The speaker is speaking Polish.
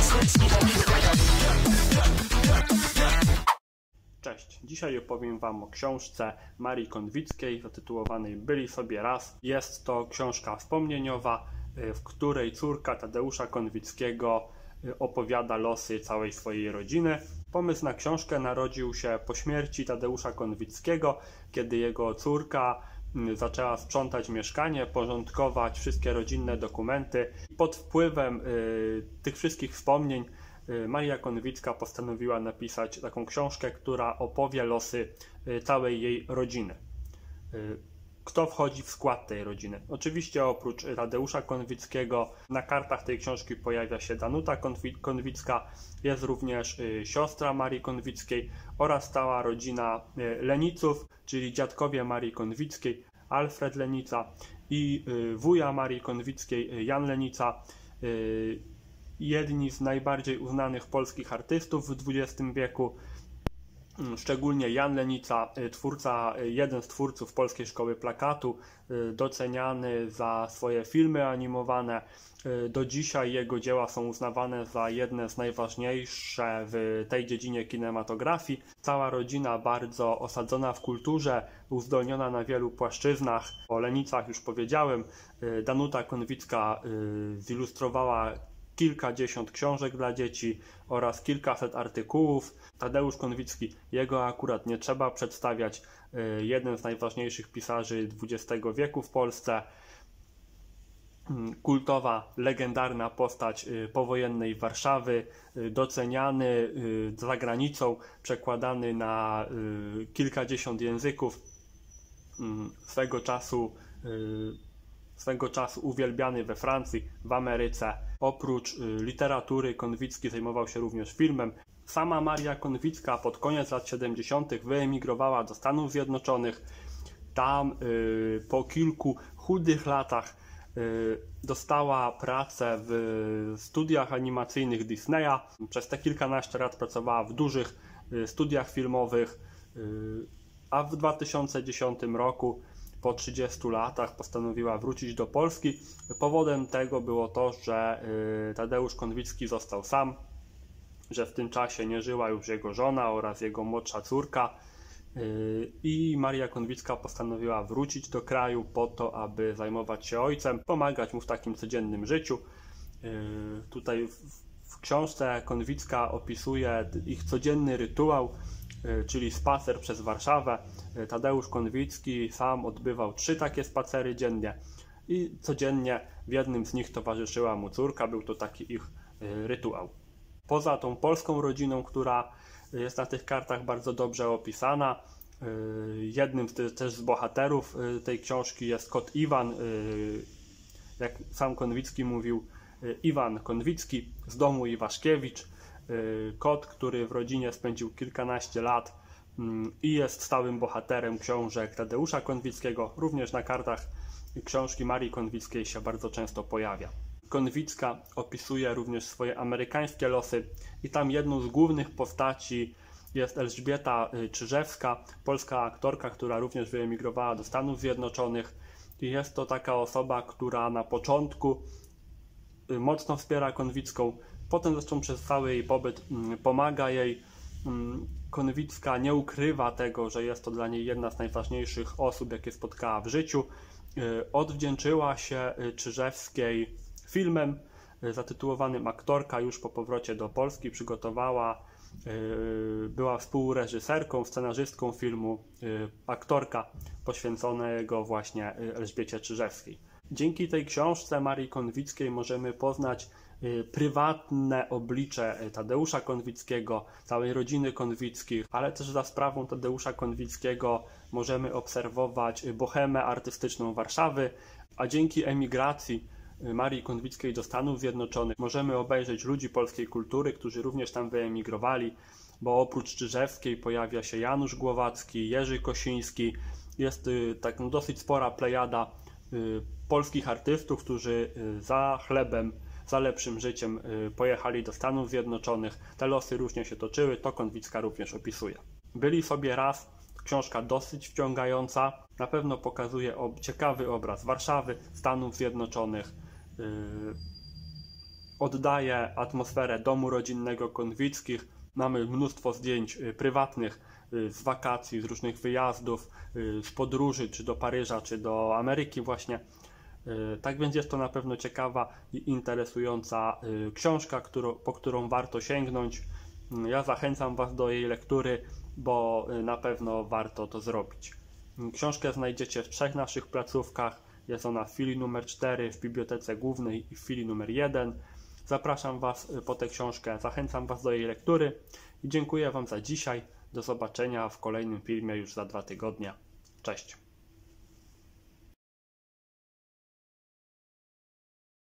Cześć, dzisiaj opowiem Wam o książce Marii Konwickiej zatytułowanej Byli sobie raz. Jest to książka wspomnieniowa, w której córka Tadeusza Konwickiego opowiada losy całej swojej rodziny. Pomysł na książkę narodził się po śmierci Tadeusza Konwickiego, kiedy jego córka zaczęła sprzątać mieszkanie, porządkować wszystkie rodzinne dokumenty. Pod wpływem tych wszystkich wspomnień Maria Konwicka postanowiła napisać taką książkę, która opowie losy całej jej rodziny. Kto wchodzi w skład tej rodziny? Oczywiście oprócz Tadeusza Konwickiego na kartach tej książki pojawia się Danuta Konwicka, jest również siostra Marii Konwickiej oraz cała rodzina Leniców, czyli dziadkowie Marii Konwickiej, Alfred Lenica i wuja Marii Konwickiej, Jan Lenica, jedni z najbardziej uznanych polskich artystów w XX wieku, szczególnie Jan Lenica, jeden z twórców Polskiej Szkoły Plakatu, doceniany za swoje filmy animowane. Do dzisiaj jego dzieła są uznawane za jedne z najważniejsze w tej dziedzinie kinematografii. Cała rodzina bardzo osadzona w kulturze, uzdolniona na wielu płaszczyznach. O Lenicach już powiedziałem. Danuta Konwicka zilustrowała kilkadziesiąt książek dla dzieci oraz kilkaset artykułów. Tadeusz Konwicki, jego akurat nie trzeba przedstawiać, jeden z najważniejszych pisarzy XX wieku w Polsce. Kultowa, legendarna postać powojennej Warszawy, doceniany za granicą, przekładany na kilkadziesiąt języków, swego czasu uwielbiany we Francji, w Ameryce. Oprócz literatury Konwicki zajmował się również filmem. Sama Maria Konwicka pod koniec lat 70. wyemigrowała do Stanów Zjednoczonych. Tam po kilku chudych latach dostała pracę w studiach animacyjnych Disneya. Przez te kilkanaście lat pracowała w dużych studiach filmowych, a w 2010 roku po 30 latach postanowiła wrócić do Polski. Powodem tego było to, że Tadeusz Konwicki został sam, że w tym czasie nie żyła już jego żona oraz jego młodsza córka i Maria Konwicka postanowiła wrócić do kraju po to, aby zajmować się ojcem, pomagać mu w takim codziennym życiu. Tutaj w książce Konwicka opisuje ich codzienny rytuał, czyli spacer przez Warszawę. Tadeusz Konwicki sam odbywał 3 takie spacery dziennie i codziennie w jednym z nich towarzyszyła mu córka. Był to taki ich rytuał. Poza tą polską rodziną, która jest na tych kartach bardzo dobrze opisana, jednym też z bohaterów tej książki jest kot Iwan, jak sam Konwicki mówił, Iwan Konwicki z domu Iwaszkiewicz, kot, który w rodzinie spędził kilkanaście lat i jest stałym bohaterem książek Tadeusza Konwickiego. Również na kartach książki Marii Konwickiej się bardzo często pojawia. Konwicka opisuje również swoje amerykańskie losy i tam jedną z głównych postaci jest Elżbieta Czyżewska, polska aktorka, która również wyemigrowała do Stanów Zjednoczonych i jest to taka osoba, która na początku mocno wspiera Konwicką, potem zresztą przez cały jej pobyt pomaga jej. Konwicka nie ukrywa tego, że jest to dla niej jedna z najważniejszych osób, jakie spotkała w życiu. Odwdzięczyła się Czyżewskiej filmem zatytułowanym Aktorka. Już po powrocie do Polski była współreżyserką, scenarzystką filmu Aktorka, poświęconego właśnie Elżbiecie Czyżewskiej. Dzięki tej książce Marii Konwickiej możemy poznać prywatne oblicze Tadeusza Konwickiego, całej rodziny Konwickich, ale też za sprawą Tadeusza Konwickiego możemy obserwować bohemę artystyczną Warszawy, a dzięki emigracji Marii Konwickiej do Stanów Zjednoczonych możemy obejrzeć ludzi polskiej kultury, którzy również tam wyemigrowali, bo oprócz Czyżewskiej pojawia się Janusz Głowacki, Jerzy Kosiński. Jest tak dosyć spora plejada polskich artystów, którzy za chlebem, za lepszym życiem pojechali do Stanów Zjednoczonych. Te losy różnie się toczyły, to Konwicka również opisuje. Byli sobie raz, książka dosyć wciągająca, na pewno pokazuje ciekawy obraz Warszawy, Stanów Zjednoczonych. oddaje atmosferę domu rodzinnego Konwickich. Mamy mnóstwo zdjęć prywatnych z wakacji, z różnych wyjazdów, z podróży, czy do Paryża, czy do Ameryki właśnie. Tak więc jest to na pewno ciekawa i interesująca książka, po którą warto sięgnąć. Ja zachęcam Was do jej lektury, bo na pewno warto to zrobić. Książkę znajdziecie w 3 naszych placówkach. Jest ona w filii numer 4 w Bibliotece Głównej i w filii numer 1. Zapraszam Was po tę książkę, zachęcam Was do jej lektury i dziękuję Wam za dzisiaj. Do zobaczenia w kolejnym filmie już za 2 tygodnie. Cześć!